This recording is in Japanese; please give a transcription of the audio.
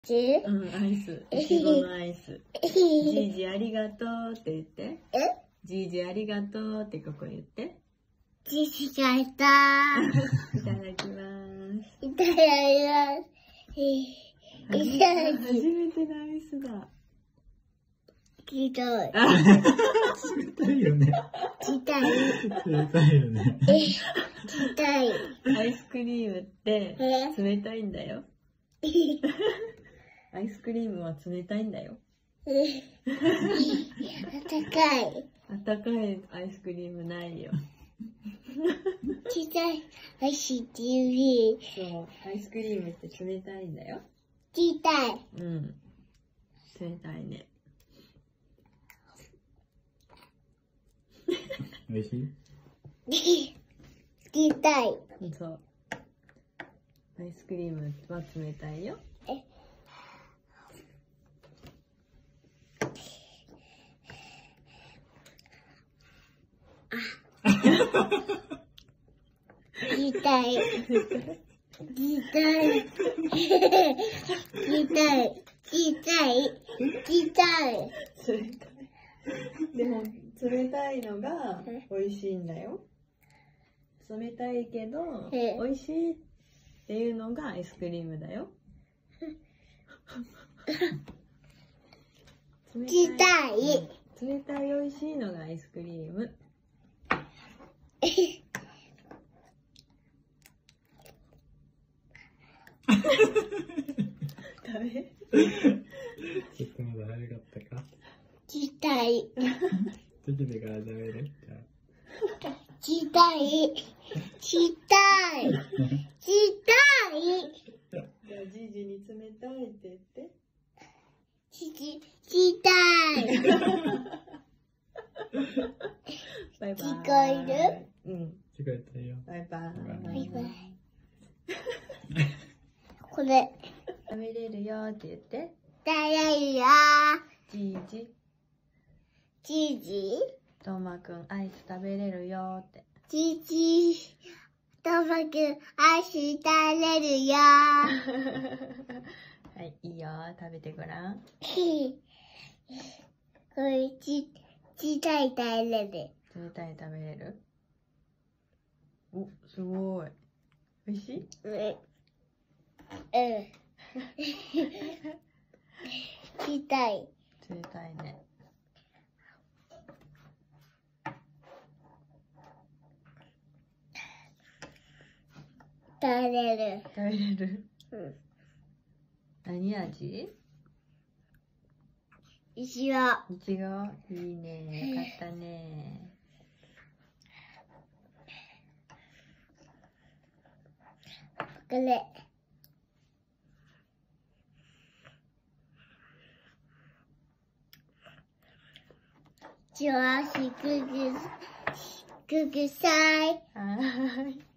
アイス。いちごのアイス。じいじありがとうって言って。じいじありがとうってここ言って。 じいじありがとう。 いただきます。 いただきます。 初めてのアイスだ。 冷たい。 冷たいよね。 冷たい。 冷たいよね。 冷たい。 アイスクリームって冷たいんだよ。アイスクリームは冷たいんだよ。 あったかい。 あったかいアイスクリームないよ。 冷たい。アイスって言う。 そう、アイスクリームって冷たいんだよ。 冷たい。 うん。冷たいね。 美味しい？ 冷たい。 そう。アイスクリームは冷たいよ。 冷たい。冷たい。冷たい。冷たい。冷たい。 でも、冷たいのが美味しいんだよ。冷たいけど、美味しいっていうのがアイスクリームだよ。 冷たい。 冷たい美味しいのがアイスクリーム。食べ？ ちょっとまだ早かったか。 冷たい。 できてから食べる？じゃあ。 冷たい。冷たい。冷たい。 じゃあ、じいじに冷たいって言って。 冷たい。 バイバイ。 聞こえる？うん。 聞こえたよ。 バイバイ。 バイバイ。これ。 食べれるよって言って。 食べれるよ。 じいじ。 じいじ。 とまくん、アイス食べれるよって。 じいじ。とまくん、アイス食べれるよ。 はい、いいよ。食べてごらん。 これ、小さい食べれる。 冷たい食べれる？お、すごい。美味しい？ 冷たい。 冷たいね。 食べれる。 食べれる？ うん。 何味？ いちご。 いちご？いいね。よかったね。 これ。じゃあ、くぐさい。 はーい。